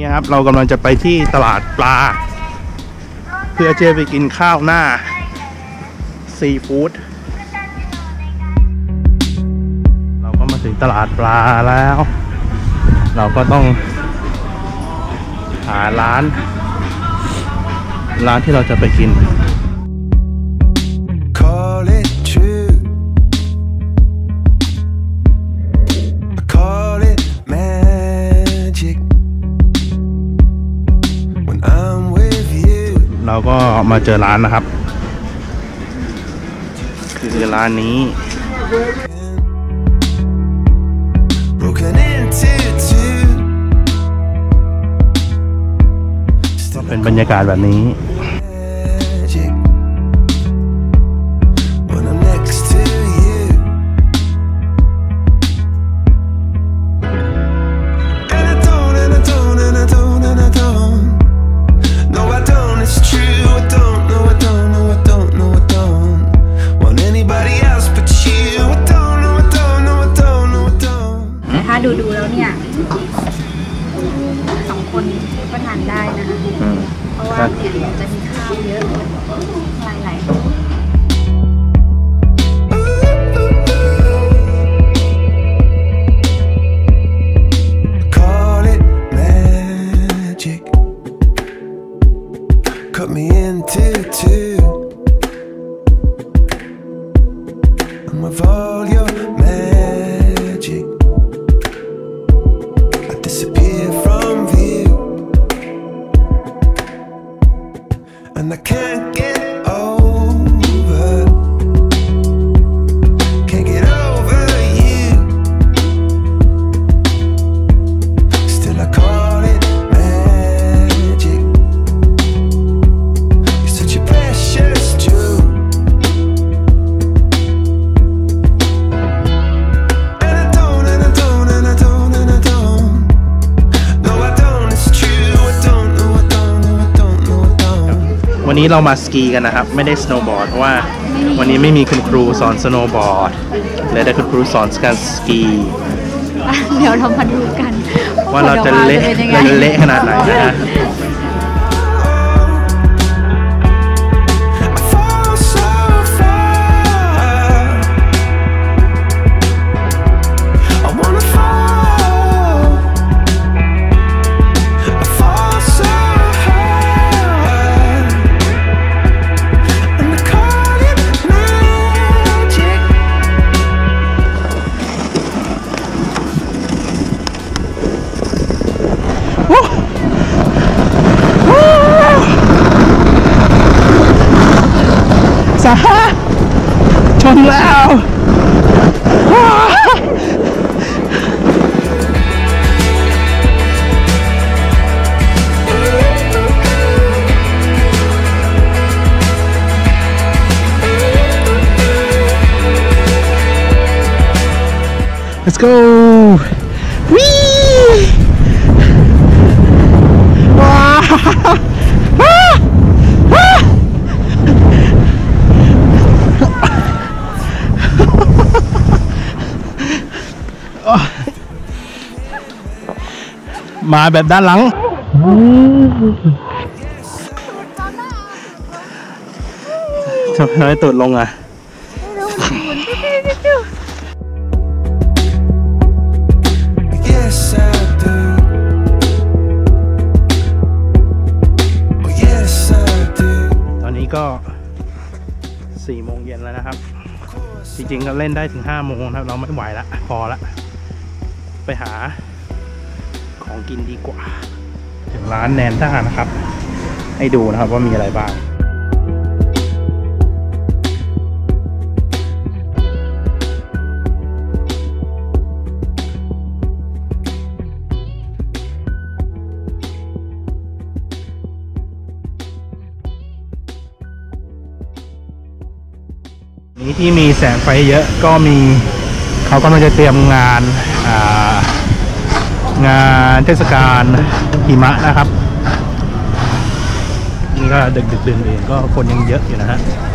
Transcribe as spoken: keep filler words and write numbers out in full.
นี่ครับเรากำลังจะไปที่ตลาดปลาเพื่อจะไปกินข้าวหน้าซีฟู้ดเราก็มาถึงตลาดปลาแล้วเราก็ต้องหาร้านร้านที่เราจะไปกินเราก็มาเจอร้านนะครับคือร้านนี้ก็เป็นบรรยากาศแบบนี้ดูดูแล้วเนี่ยสองคนก็ทานได้นะคะเพราะว่าเนี่ยจะมีข้าวเยอะหลายหลาย And I can't get over, can't get over you. Still I call it magic. You're such a precious jewel. And I don't, and I don't, and I don't, and I don't. No, I don't, it's true. I don't, no, I don't, no, I don't, no, I don't. วันนี้เรามาสกีกันนะครับไม่ได้สโนว์บอร์ดเพราะว่าวันนี้ไม่มีคุณครูสอนสโนว์บอร์ดเลยได้คุณครูสอนการสกีเดี๋ยวเรามาดูกันว่าเราจะเละเละขนาดไหนนะฮะสาชนแล้วLet's go วิว้ามาแบบด้านหลังทำไมตูดลงอ่ะตอนนี้ก็สี่โมงเย็นแล้วนะครับจริงๆก็เล่นได้ถึงห้าโมงนะครับเราไม่ไหวละพอละไปหาของกินดีกว่าถึงร้านแนนท่านะครับให้ดูนะครับว่ามีอะไรบ้างนี้ที่มีแสงไฟเยอะก็มีเขากำลังจะเตรียมงานงานเทศกาลหิมะนะครับนี่ก็ดึกๆดื่นๆก็คนยังเยอะอยู่นะฮะ